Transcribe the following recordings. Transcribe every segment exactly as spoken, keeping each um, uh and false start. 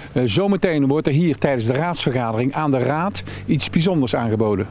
Uh, zometeen wordt er hier tijdens de raadsvergadering aan de raad iets bijzonders aangeboden.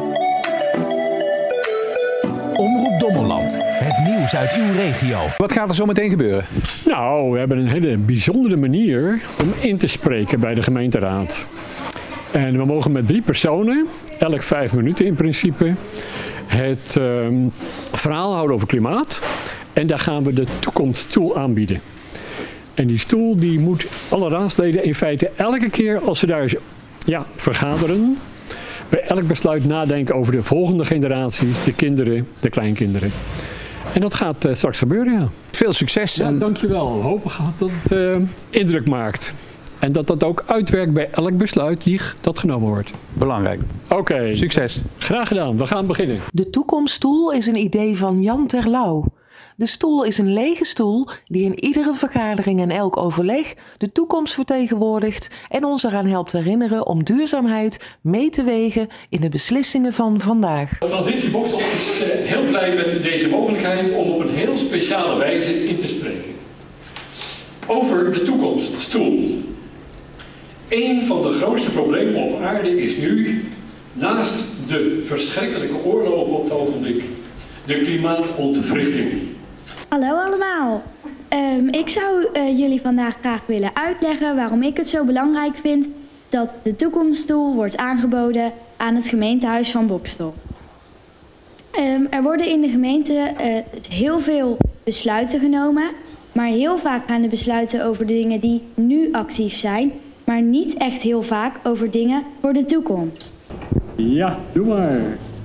Omroep Dommeland, het nieuws uit uw regio. Wat gaat er zo meteen gebeuren? Nou, we hebben een hele bijzondere manier om in te spreken bij de gemeenteraad. En we mogen met drie personen, elk vijf minuten in principe, het uh, verhaal houden over klimaat. En daar gaan we de toekomststoel aanbieden. En die stoel die moet alle raadsleden in feite elke keer als ze daar ja, vergaderen, bij elk besluit nadenken over de volgende generaties, de kinderen, de kleinkinderen. En dat gaat uh, straks gebeuren, ja. Veel succes. Ja, en... dankjewel. We hopen dat het uh, indruk maakt. En dat dat ook uitwerkt bij elk besluit die dat genomen wordt. Belangrijk. Oké. Okay. Succes. Graag gedaan. We gaan beginnen. De toekomststoel is een idee van Jan Terlouw. De stoel is een lege stoel die in iedere vergadering en elk overleg de toekomst vertegenwoordigt en ons eraan helpt herinneren om duurzaamheid mee te wegen in de beslissingen van vandaag. De Transitie Bokstel is heel blij met deze mogelijkheid om op een heel speciale wijze in te spreken. Over de toekomststoel. Een van de grootste problemen op aarde is nu, naast de verschrikkelijke oorlogen op het ogenblik, de klimaatontwrichting. Hallo allemaal. Um, ik zou uh, jullie vandaag graag willen uitleggen waarom ik het zo belangrijk vind dat de toekomststoel wordt aangeboden aan het gemeentehuis van Bokstel. Um, er worden in de gemeente uh, heel veel besluiten genomen, maar heel vaak gaan de besluiten over de dingen die nu actief zijn, maar niet echt heel vaak over dingen voor de toekomst. Ja, doe maar.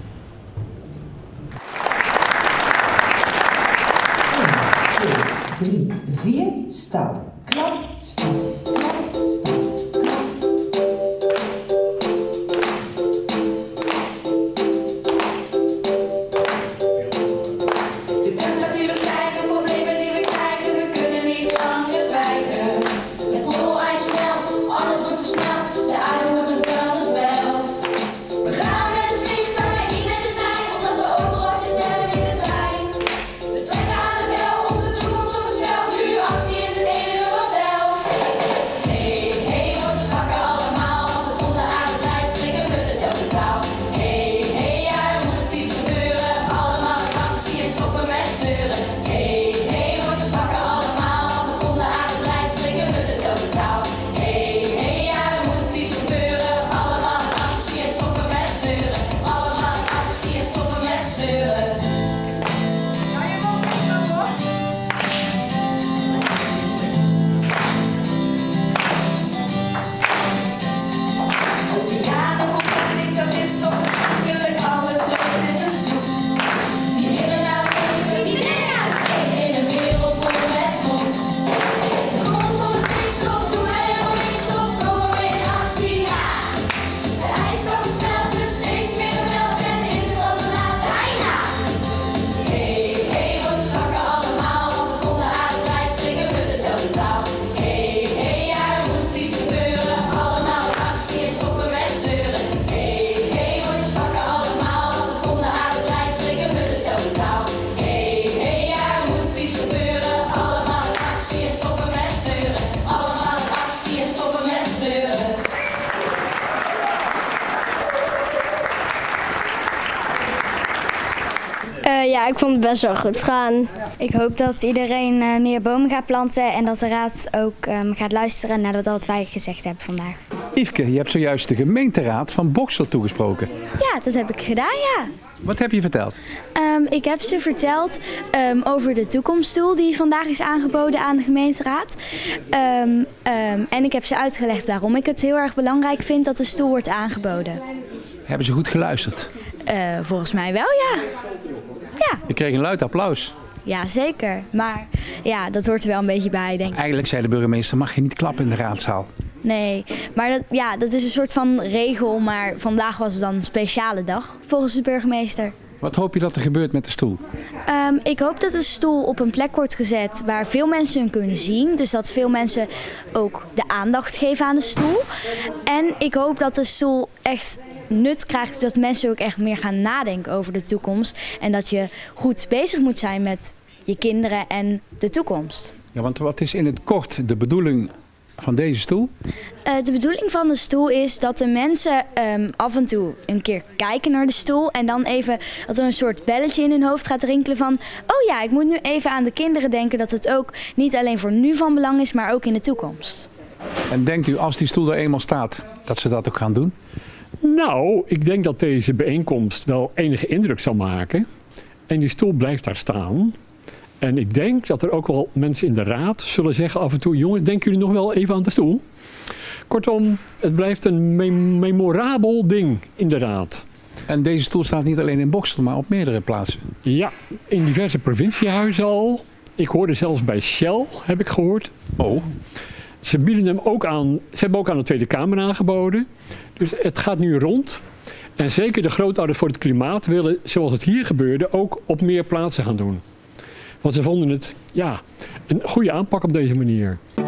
drie, vier, stap, klap, stap, klap, stap, klap. De temperaturen stijgen, problemen die we krijgen, we kunnen niet langer zwijgen. Het polijs snelt, alles wordt versneld, de aarde wordt een vuilnisbelt. We gaan met het vliegtuig en niet met de trein, omdat we overal sneller willen zijn. We trekken aan de bel, onze toekomst op het spel, nu actie is het enige wat telt. Hey, hey, worden we wakker allemaal, als het om de aarde draait, spreken we dezelfde taal. Hey, hey, ja, er moet iets gebeuren, allemaal de actie en stoppen met zeuren. Hey, hey, worden we wakker allemaal, als het om de aarde draait, spreken we dezelfde taal. Hey, hey, ja, er moet iets gebeuren, allemaal de actie en stoppen met zeuren. Allemaal de actie en stoppen met zeuren. Oceanen vol plastic, dat is toch verschrikkelijk, alles loopt in de soep. Die willen nou leven, die willen nou zee, in een wereld vol met zon. De grond van de stikstof, doen wij helemaal niks op, komen we in actie, ja. De ijskappen smelten, steeds meer gemeld en is het al te laat, bijna. Hey, hey, worden we wakker allemaal, als het om de aarde draait, spreken we dezelfde taal. Hey, hey, ja, er moet iets gebeuren, allemaal de actie en stoppen met zeuren. Hey, hey, worden we wakker allemaal, als het om de aarde draait, spreken we dezelfde taal. Hey, hey, ja, er moet iets gebeuren, allemaal de actie en stoppen met zeuren. Allemaal de actie en stoppen met zeuren. Uh, ja, ik vond het best wel goed gaan. Ik hoop dat iedereen uh, meer bomen gaat planten en dat de raad ook um, gaat luisteren naar wat wij gezegd hebben vandaag. Yveske, je hebt zojuist de gemeenteraad van Bokstel toegesproken. Ja, dat heb ik gedaan, ja. Wat heb je verteld? Um, ik heb ze verteld um, over de toekomststoel die vandaag is aangeboden aan de gemeenteraad. Um, um, en ik heb ze uitgelegd waarom ik het heel erg belangrijk vind dat de stoel wordt aangeboden. Hebben ze goed geluisterd? Uh, volgens mij wel, ja. Ja. Je kreeg een luid applaus. Ja, zeker. Maar ja, dat hoort er wel een beetje bij, denk ik. Eigenlijk zei de burgemeester, mag je niet klappen in de raadzaal. Nee, maar dat, ja, dat is een soort van regel, maar vandaag was het dan een speciale dag, volgens de burgemeester. Wat hoop je dat er gebeurt met de stoel? Um, ik hoop dat de stoel op een plek wordt gezet waar veel mensen hem kunnen zien. Dus dat veel mensen ook de aandacht geven aan de stoel. En ik hoop dat de stoel echt nut krijgt, zodat mensen ook echt meer gaan nadenken over de toekomst. En dat je goed bezig moet zijn met je kinderen en de toekomst. Ja, want wat is in het kort de bedoeling van deze stoel? Uh, de bedoeling van de stoel is dat de mensen um, af en toe een keer kijken naar de stoel. En dan even dat er een soort belletje in hun hoofd gaat rinkelen van... oh ja, ik moet nu even aan de kinderen denken dat het ook niet alleen voor nu van belang is, maar ook in de toekomst. En denkt u als die stoel er eenmaal staat, dat ze dat ook gaan doen? Nou, ik denk dat deze bijeenkomst wel enige indruk zal maken. En die stoel blijft daar staan. En ik denk dat er ook wel mensen in de raad zullen zeggen af en toe... jongens, denken jullie nog wel even aan de stoel? Kortom, het blijft een me memorabel ding in de raad. En deze stoel staat niet alleen in Bokstel, maar op meerdere plaatsen? Ja, in diverse provinciehuizen al. Ik hoorde zelfs bij Shell, heb ik gehoord. Oh. Ze bieden hem ook aan, ze hebben ook aan de Tweede Kamer aangeboden. Dus het gaat nu rond. En zeker de grootouders voor het klimaat willen, zoals het hier gebeurde, ook op meer plaatsen gaan doen. Want ze vonden het, ja, een goede aanpak op deze manier.